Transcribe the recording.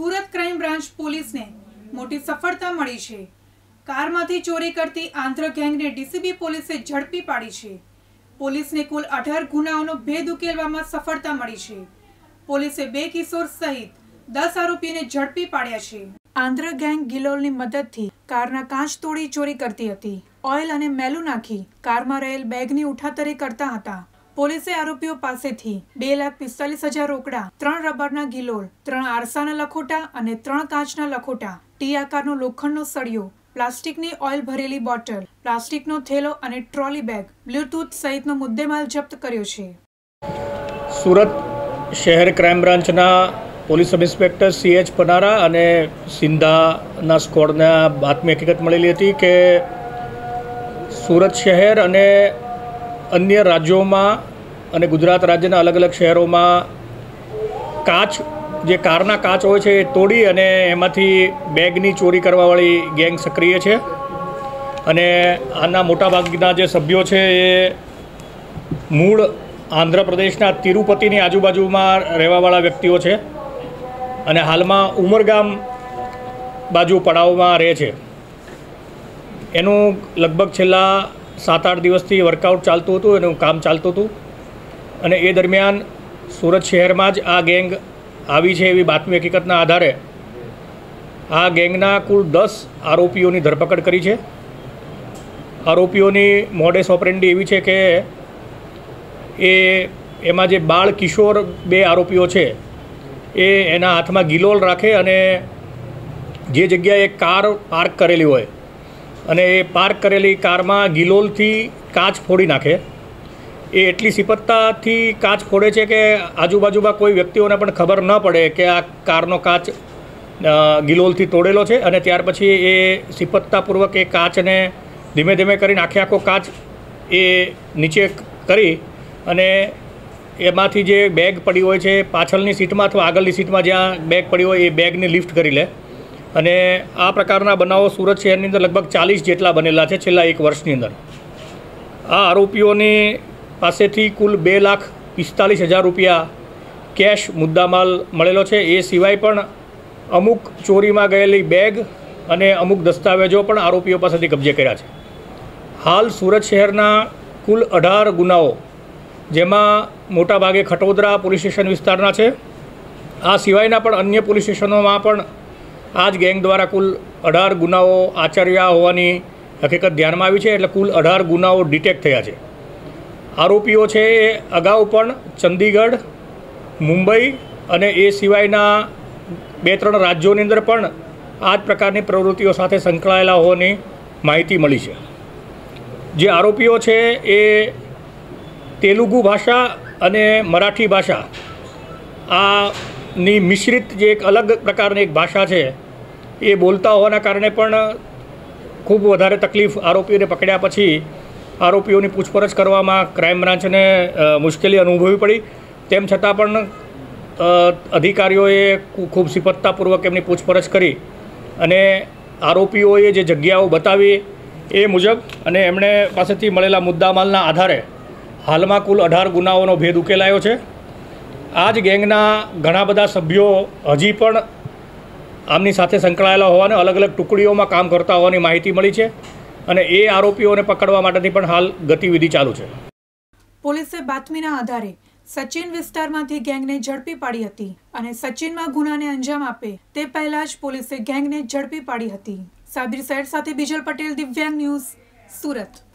Surat crime branch પોલીસને મોટી સફળતા મળી છે। કારમાંથી ચોરી કરતી આંધ્ર ગેંગને ડીસીબી પોલીસે ઝડપી પાડી છે। પોલીસને કુલ 18 ગુનાઓનો ભેદ ઉકેલવામાં સફળતા મળી છે। પોલીસે 2 કિશોર સહિત 10 આરોપીને ઝડપી પાડ્યા છે। આંધ્ર ગેંગ ગિલોલની મદદથી કારના કાચ તોડી ચોરી કરતી હતી। ઓઇલ અને મેલું નાખી કારમાં રહેલ બેગની ઉઠાતરી કરતા હતા। પોલીસે આરોપીઓ પાસેથી 2,45,000 રોકડા, 3 રબરના ગિલોલ, 3 આરસાના લખોટા અને 3 કાચના લખોટા, ટી આકારનો લોખંડનો સળિયો, પ્લાસ્ટિકની ઓઇલ ભરેલી બોટલ, પ્લાસ્ટિકનો થેલો અને ટ્રોલી બેગ, બ્લૂટૂથ સહિતનો મુદ્દેમાલ જપ્ત કર્યો છે। સુરત શહેર ક્રાઇમ બ્રાન્ચના police sub inspector CH Panara અને સિંધાના સ્ક્વોડને બાતમી હકીકત મળેલી હતી કે સુરત શહેર અને અન્ય રાજ્યોમાં અને ગુજરાત રાજ્યના અલગ અલગ શહેરોમાં જે કારના કાચ હોય છે એ તોડી અને એમાંથી બેગની ચોરી કરવાવાળી ગેંગ સક્રિય છે અને આના મોટાભાગના જે સભ્યો છે એ મૂળ આંધ્રપ્રદેશના તિરુપતિની આજુબાજુમાં રહેવાવાળા વ્યક્તિઓ છે અને હાલમાં ઉમરગામ બાજુ પડાવમાં રહે છે। એનું લગભગ છેલ્લા 7-8 દિવસથી વર્કઆઉટ ચાલતું હતું, એનું કામ ચાલતું હતું અને એ દરમિયાન સુરત શહેરમાં જ આ ગેંગ આવી છે એવી બાતમી હકીકતના આધારે આ ગેંગના કુલ 10 આરોપીઓની ધરપકડ કરી છે। આરોપીઓની મોડેસ ઓપરેન્ડી એવી છે કે એમાં જે બાળ કિશોર 2 આરોપીઓ છે એ એના હાથમાં ગિલોલ રાખે અને જે જગ્યાએ કાર પાર્ક કરેલી હોય અને એ પાર્ક કરેલી કારમાં ગિલોલથી કાચ ફોડી નાખે। એ એટલી સિપત્તાથી કાચ ફોડે છે કે આજુબાજુમાં કોઈ વ્યક્તિઓને પણ ખબર ન પડે કે આ કારનો કાચ ગિલોલથી તોડેલો છે અને ત્યાર પછી એ સિપત્તાપૂર્વક એ કાચને ધીમે ધીમે કરીને આખો કાચ એ નીચે કરી અને એમાંથી જે બેગ પડી હોય છે પાછળની સીટમાં અથવા આગળની સીટમાં જ્યાં બેગ પડી હોય એ બેગને લિફ્ટ કરી લે અને આ પ્રકારના બનાવો સુરત શહેરની અંદર લગભગ 40 જેટલા બનેલા છે છેલ્લા 1 વર્ષની અંદર। આ આરોપીઓની પાસેથી કુલ 2,45,000 રૂપિયા કેશ મુદ્દામાલ મળેલો છે। એ સિવાય પણ અમુક ચોરીમાં ગયેલી બેગ અને અમુક દસ્તાવેજો પણ આરોપીઓ પાસેથી કબજે કર્યા છે। હાલ સુરત શહેરના કુલ 18 ગુનાઓ જેમાં મોટાભાગે ખટોદરા પોલીસ સ્ટેશન વિસ્તારના છે। આ સિવાયના પણ અન્ય પોલીસ સ્ટેશનોમાં પણ આ જ ગેંગ દ્વારા કુલ 18 ગુનાઓ આચર્યા હોવાની હકીકત ધ્યાનમાં આવી છે। એટલે કુલ 18 ગુનાઓ ડિટેક્ટ થયા છે। આરોપીઓ છે એ અગાઉ પણ ચંદીગઢ, મુંબઈ અને એ સિવાયના 2-3 રાજ્યોની અંદર પણ આ જ પ્રકારની પ્રવૃત્તિઓ સાથે સંકળાયેલા હોવાની માહિતી મળી છે। જે આરોપીઓ છે એ તેલુગુ ભાષા અને મરાઠી ભાષા આની મિશ્રિત જે એક અલગ પ્રકારની એક ભાષા છે એ બોલતા હોવાના કારણે પણ ખૂબ વધારે તકલીફ આરોપીઓને પકડ્યા પછી આરોપીઓની પૂછપરછ કરવામાં ક્રાઇમ બ્રાન્ચને મુશ્કેલી અનુભવવી પડી। તેમ છતાં પણ અધિકારીઓએ ખૂબ સિપત્તાપૂર્વક એમની પૂછપરછ કરી અને આરોપીઓએ જે જગ્યાઓ બતાવી એ મુજબ અને એમણે પાસેથી મળેલા મુદ્દામાલના આધારે હાલમાં કુલ 18 ગુનાઓનો ભેદ ઉકેલાયો છે। આ જ ગેંગના ઘણા બધા સભ્યો હજી પણ આમની સાથે સંકળાયેલા હોવાને અલગ અલગ ટુકડીઓમાં કામ કરતા હોવાની માહિતી મળી છે અને એ આરોપીઓને પકડવા માટેની પણ હાલ ગતિવિધિ ચાલુ છે। પોલીસે બાતમીના આધારે સચિન વિસ્તારમાંથી ગેંગને ઝડપી પાડી હતી અને સચિનમાં ગુનાને અંજામ આપે તે પહેલા જ પોલીસે ગેંગને ઝડપી પાડી હતી। સાબિર સૈયદ સાથે બીજલ પટેલ, દિવ્યાંગ ન્યૂઝ, સુરત।